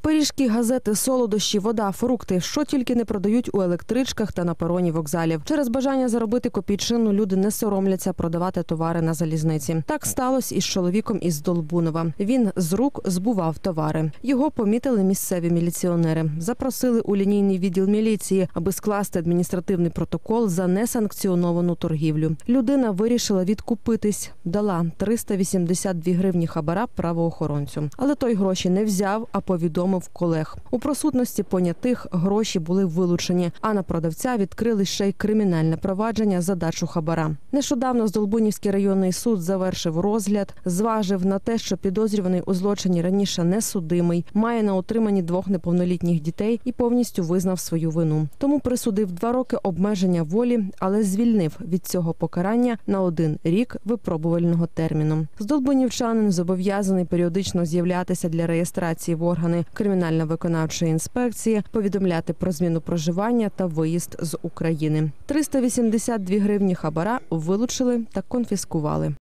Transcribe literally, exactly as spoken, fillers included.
Пиріжки, газети, солодощі, вода, фрукти – що тільки не продають у електричках та на пероні вокзалів. Через бажання заробити копійчину люди не соромляться продавати товари на залізниці. Так сталося із чоловіком із Долбунова. Він з рук збував товари. Його помітили місцеві міліціонери. Запросили у лінійний відділ міліції, аби скласти адміністративний протокол за несанкціоновану торгівлю. Людина вирішила відкупитись. Дала триста вісімдесят дві гривні хабара правоохоронцю. Але той гроші не взяв, а повідомив колег. У присутності понятих гроші були вилучені, а на продавця відкрили ще й кримінальне провадження за дачу хабара. Нещодавно Здолбунівський районний суд завершив розгляд, зважив на те, що підозрюваний у злочині раніше не судимий, має на утриманні двох неповнолітніх дітей і повністю визнав свою вину. Тому присудив два роки обмеження волі, але звільнив від цього покарання на один рік випробувального терміну. Здолбунівчанин зобов'язаний періодично з'являтися для реєстрації в органи кримінально-виконавчої інспекції, повідомляти про зміну проживання та виїзд з України. триста вісімдесят дві гривні хабара вилучили та конфіскували.